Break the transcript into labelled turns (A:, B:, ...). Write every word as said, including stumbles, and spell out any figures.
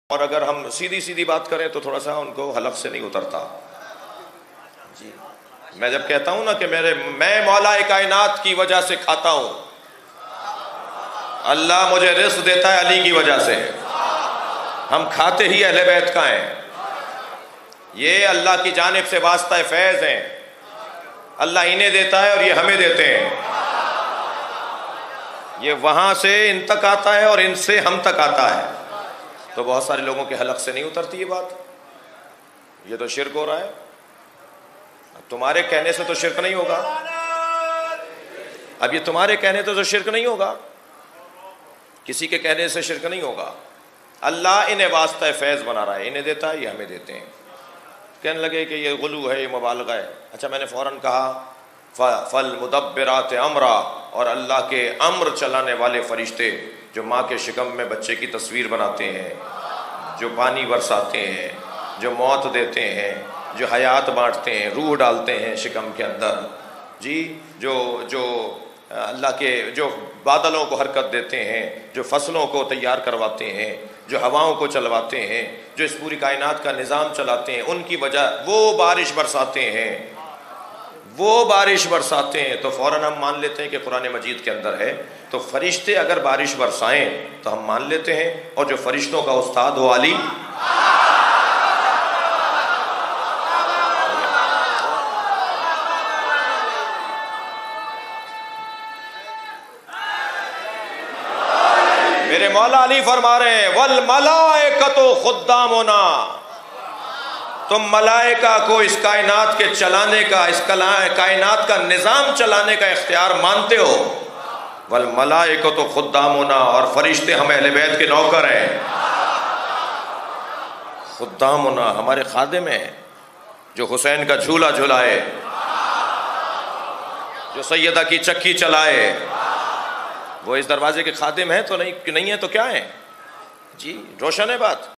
A: اور اگر ہم سیدھی سیدھی بات کریں تو تھوڑا سا ان کو حلق سے نہیں اترتا. جی میں جب کہتا ہوں نا کہ میرے میں مولا کائنات کی وجہ سے کھاتا ہوں، اللہ مجھے رزق دیتا ہے علی کی وجہ سے، ہم کھاتے ہی اہل بیت کا ہیں، یہ اللہ کی جانب سے واسطہ فیض ہیں، اللہ انہیں دیتا ہے اور یہ ہمیں دیتے ہیں، یہ وہاں سے ان تک آتا ہے اور ان سے ہم تک آتا ہے. تو بہت سارے لوگوں کے حلق سے نہیں اترتی یہ بات، یہ تو شرک ہو رہا ہے. تمہارے کہنے سے تو شرک نہیں ہوگا، اب یہ تمہارے کہنے سے تو شرک نہیں ہوگا، کسی کے کہنے سے شرک نہیں ہوگا. اللہ انہیں واسطہ فیض بنا رہا ہے، انہیں دیتا ہے یہ ہمیں دیتے ہیں. کہنے لگے کہ یہ غلو ہے، یہ مبالغہ ہے. اچھا میں نے فوراً کہا فَالْمُدَبِّرَاتِ أَمْرًا، اور اللہ کے امر چلانے والے فرشتے جو ماں کے شکم میں بچے کی تصویر بناتے ہیں، جو پانی برساتے ہیں، جو موت دیتے ہیں، جو حیات بانٹتے ہیں، روح ڈالتے ہیں شکم کے اندر، جی جو جو اللہ کے جو بادلوں کو حرکت دیتے ہیں، جو فصلوں کو تیار کرواتے ہیں، جو ہواؤں کو چلواتے ہیں، جو اس پوری کائنات کا نظام چلاتے ہیں، ان کی وجہ وہ بارش برساتے ہیں، وہ بارش برساتے ہیں. تو فوراً ہم مان لیتے ہیں کہ قرآن مجید کے اندر ہے. تو فرشتے اگر بارش برسائیں تو ہم مان لیتے ہیں، اور جو فرشتوں کا استاد ہو علی، میرے مولا علی فرما رہے ہیں وَالْمَلَائِكَةُ خُدَّامُنَا، تم ملائکہ کو اس کائنات کے چلانے کا، اس کائنات کا نظام چلانے کا اختیار مانتے ہو. وَالْمَلَائِكَةُ خُدَّامُنَا، اور فرشتے ہم اہل بیت کے نوکر ہیں. خدامنا ہمارے خادم ہیں، جو حسین کا جھولا جھلائے، جو سیدہ کی چکی چلائے، وہ اس دروازے کے خادم ہیں تو نہیں نہیں ہیں تو کیا ہیں؟ جی روشن ہے بات.